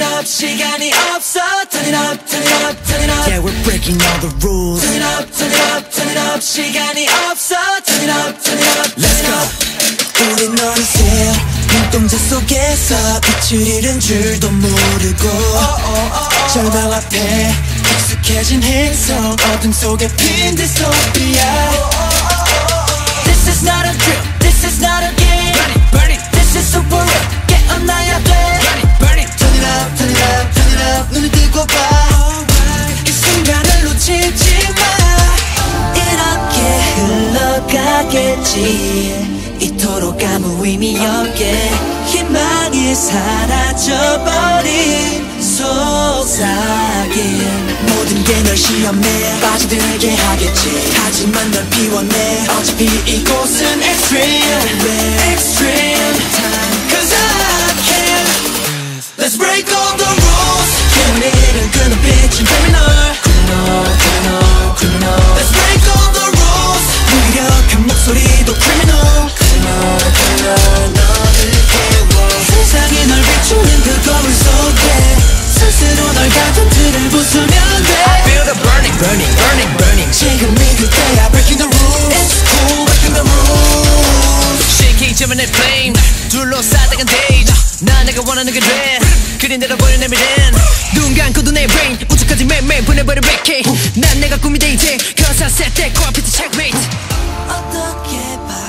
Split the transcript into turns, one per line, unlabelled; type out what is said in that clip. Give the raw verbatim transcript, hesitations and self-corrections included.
up, 시간이 없어. Turn it up, turn it up, turn it up.
Yeah, we're breaking all the rules.
Turn it up, turn it up, turn it up. 시간이 없어. Turn it up, turn it up,
Let's go.
우린 어느새 눈동자 속에서 빛을 잃은 줄도 모르고 절망 앞에 익숙해진 행성 어둠 속에 핀 디스토피아. This is not a drill, this is not a game. Burn it, burn it. This is super real, 깨어나야 돼. Burn it, burn it. Turn it up, turn it up, turn it up. 눈을 뜨고 봐. 이 순간을 놓치지 마. 이렇게 흘러가겠지. 이토록 아무 의미 없게 희망이 사라져버린 속삭임. 모든 게 널 시험에 빠져들게 하겠지. 하지만 널 비워내. 어차피 이곳은 extreme, extreme time. Cause I can. Let's break all the rules. 기운이는 그 눈빛은 criminal, criminal, criminal, criminal. Let's break all the rules. 무기력한 목소리도 criminal. 세상이 널 비추는 그 거울 속에 스스로 널 가둔틀을 부수면 돼. I feel the burning, burning, burning, burning. 지금이 그때야. Breaking the rules. It's cool, breaking the rules.
시키지만 내 flame 둘러싸다간 days. 난 내가 원하는 게 돼. 그린 대로 보여 내 미래는. 눈 감고도 내 brain 우주까지 매일매일 보내버려 백해. 난 내가 꿈이 돼 이제. Cause I set that core, beat the checkmate.
어떻게 봐